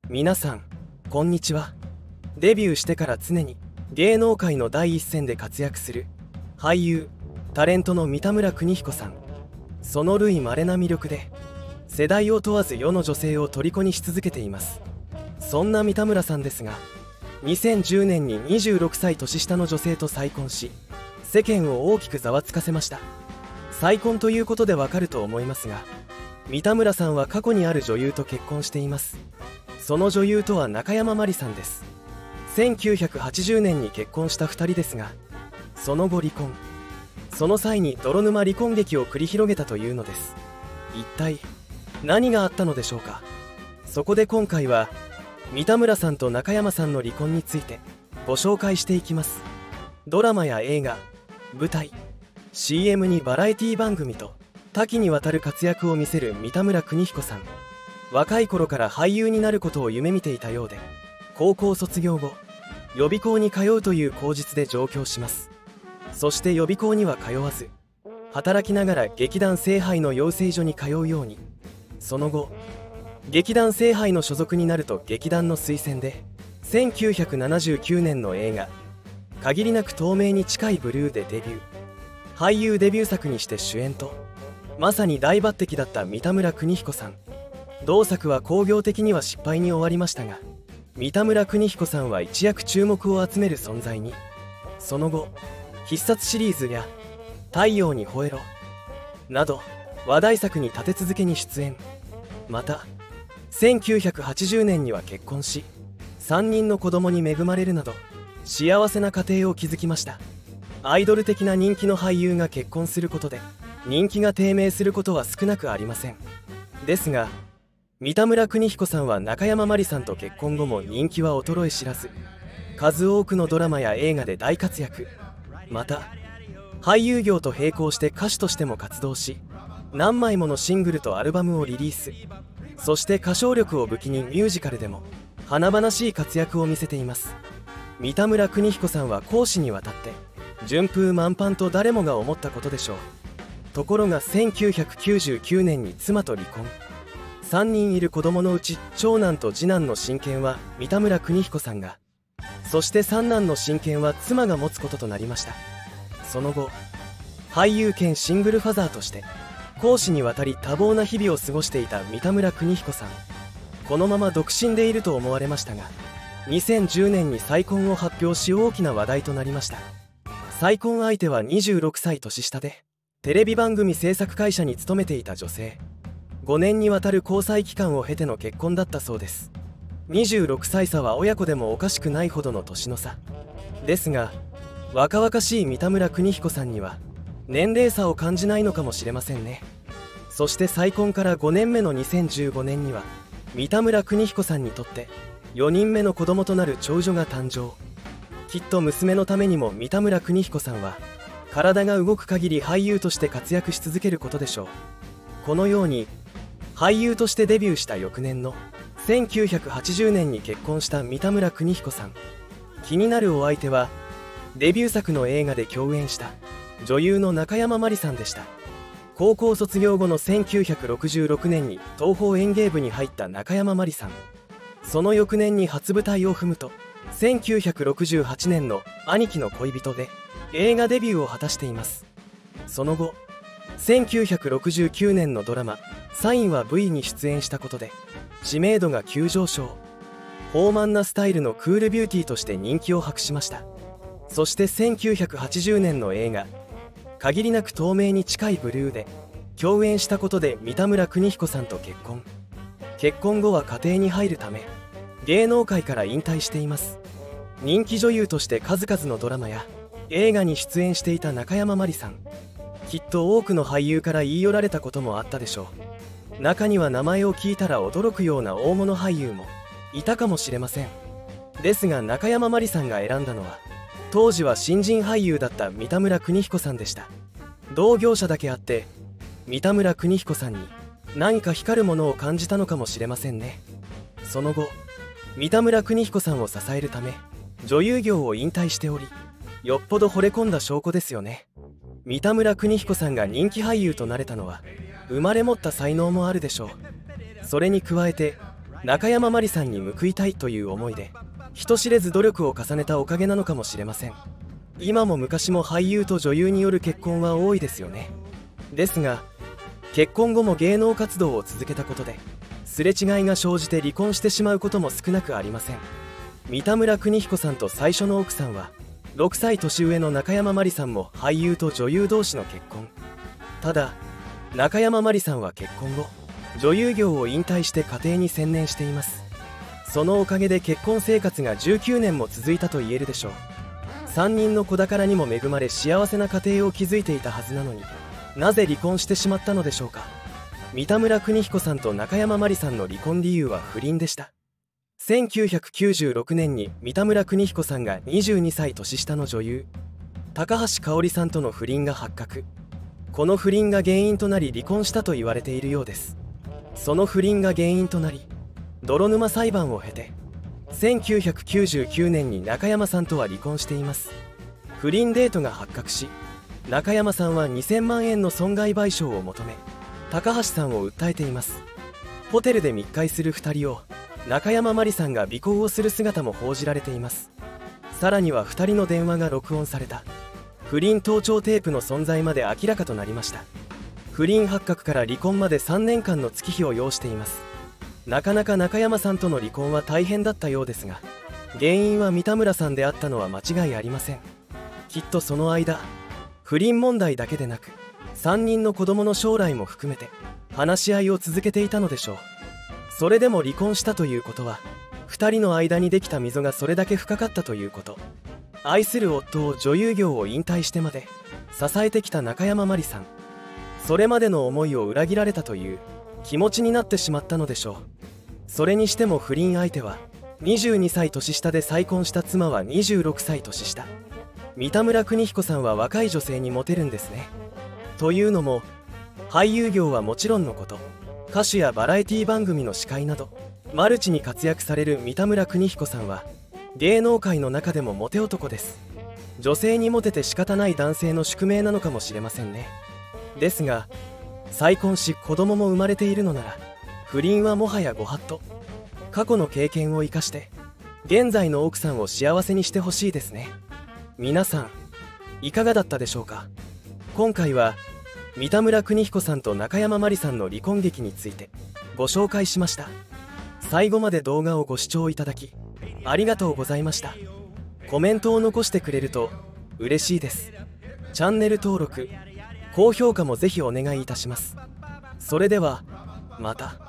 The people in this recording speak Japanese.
皆さんこんにちは。デビューしてから常に芸能界の第一線で活躍する俳優タレントの三田村邦彦さん。その類稀な魅力で世代を問わず世の女性を虜にし続けています。そんな三田村さんですが、2010年に26歳年下の女性と再婚し、世間を大きくざわつかせました。再婚ということでわかると思いますが、三田村さんは過去にある女優と結婚しています。その女優とは中山真理さんです。1980年に結婚した2人ですが、その後離婚。その際に泥沼離婚劇を繰り広げたというのです。一体何があったのでしょうか。そこで今回は三田村さんと中山さんの離婚についてご紹介していきます。ドラマや映画、舞台、CM にバラエティ番組と多岐にわたる活躍を見せる三田村邦彦さん。若い頃から俳優になることを夢見ていたようで、高校卒業後予備校に通うという口実で上京します。そして予備校には通わず、働きながら劇団聖杯の養成所に通うように。その後劇団聖杯の所属になると劇団の推薦で1979年の映画「限りなく透明に近いブルー」でデビュー。俳優デビュー作にして主演とまさに大抜擢だった三田村邦彦さん。同作は興行的には失敗に終わりましたが、三田村邦彦さんは一躍注目を集める存在に。その後必殺シリーズや太陽にほえろなど話題作に立て続けに出演。また1980年には結婚し、3人の子供に恵まれるなど幸せな家庭を築きました。アイドル的な人気の俳優が結婚することで人気が低迷することは少なくありません。ですが三田村邦彦さんは中山真理さんと結婚後も人気は衰え知らず、数多くのドラマや映画で大活躍。また俳優業と並行して歌手としても活動し、何枚ものシングルとアルバムをリリース。そして歌唱力を武器にミュージカルでも華々しい活躍を見せています。三田村邦彦さんは公私にわたって順風満帆と誰もが思ったことでしょう。ところが1999年に妻と離婚。3人いる子供のうち長男と次男の親権は三田村邦彦さんが、そして三男の親権は妻が持つこととなりました。その後俳優兼シングルファザーとして公私にわたり多忙な日々を過ごしていた三田村邦彦さん。このまま独身でいると思われましたが、2010年に再婚を発表し大きな話題となりました。再婚相手は26歳年下でテレビ番組制作会社に勤めていた女性。5年にわたる交際期間を経ての結婚だったそうです。26歳差は親子でもおかしくないほどの年の差ですが、若々しい三田村邦彦さんには年齢差を感じないのかもしれませんね。そして再婚から5年目の2015年には三田村邦彦さんにとって4人目の子供となる長女が誕生。きっと娘のためにも三田村邦彦さんは体が動く限り俳優として活躍し続けることでしょう。このように俳優としてデビューした翌年の1980年に結婚した三田村邦彦さん。気になるお相手はデビュー作の映画で共演した女優の中山真理さんでした。高校卒業後の1966年に東宝演芸部に入った中山真理さん。その翌年に初舞台を踏むと1968年の「兄貴の恋人」で映画デビューを果たしています。その後1969年のドラマ「サインは V」に出演したことで知名度が急上昇。豊満なスタイルのクールビューティーとして人気を博しました。そして1980年の映画「限りなく透明に近いブルー」で共演したことで三田村邦彦さんと結婚。結婚後は家庭に入るため芸能界から引退しています。人気女優として数々のドラマや映画に出演していた中山真理さん。きっと多くの俳優から言い寄られたこともあったでしょう。中には名前を聞いたら驚くような大物俳優もいたかもしれません。ですが中山真理さんが選んだのは当時は新人俳優だった三田村邦彦さんでした。同業者だけあって三田村邦彦さんに何か光るものを感じたのかもしれませんね。その後三田村邦彦さんを支えるため女優業を引退しており、よっぽど惚れ込んだ証拠ですよね。三田村邦彦さんが人気俳優となれたのは生まれ持った才能もあるでしょう。それに加えて中山真理さんに報いたいという思いで人知れず努力を重ねたおかげなのかもしれません。今も昔も俳優と女優による結婚は多いですよね。ですが結婚後も芸能活動を続けたことですれ違いが生じて離婚してしまうことも少なくありません。三田村邦彦さんと最初の奥さんは6歳年上の中山真理さんも俳優と女優同士の結婚。ただ中山真理さんは結婚後女優業を引退して家庭に専念しています。そのおかげで結婚生活が19年も続いたと言えるでしょう。3人の子宝にも恵まれ幸せな家庭を築いていたはずなのに、なぜ離婚してしまったのでしょうか。三田村邦彦さんと中山真理さんの離婚理由は不倫でした。1996年に三田村邦彦さんが22歳年下の女優高橋香織さんとの不倫が発覚。この不倫が原因となり離婚したと言われているようです。その不倫が原因となり泥沼裁判を経て1999年に中山さんとは離婚しています。不倫デートが発覚し中山さんは2000万円の損害賠償を求め高橋さんを訴えています。ホテルで密会する2人を中山真理さんが尾行をする姿も報じられています。さらには2人の電話が録音された不倫盗聴テープの存在まで明らかとなりました。不倫発覚から離婚まで3年間の月日を要しています。なかなか中山さんとの離婚は大変だったようですが、原因は三田村さんであったのは間違いありません。きっとその間不倫問題だけでなく3人の子供の将来も含めて話し合いを続けていたのでしょう。それでも離婚したということは2人の間にできた溝がそれだけ深かったということ。愛する夫を女優業を引退してまで支えてきた中山真理さん、それまでの思いを裏切られたという気持ちになってしまったのでしょう。それにしても不倫相手は22歳年下で再婚した妻は26歳年下。三田村邦彦さんは若い女性にモテるんですね。というのも俳優業はもちろんのこと、歌手やバラエティ番組の司会などマルチに活躍される三田村邦彦さんは芸能界の中でもモテ男です。女性にモテて仕方ない男性の宿命なのかもしれませんね。ですが再婚し子供も生まれているのなら不倫はもはやご法度。過去の経験を生かして現在の奥さんを幸せにしてほしいですね。皆さんいかがだったでしょうか。今回は三田村邦彦さんと中山真理さんの離婚劇についてご紹介しました。最後まで動画をご視聴いただきありがとうございました。コメントを残してくれると嬉しいです。チャンネル登録高評価もぜひお願いいたします。それではまた。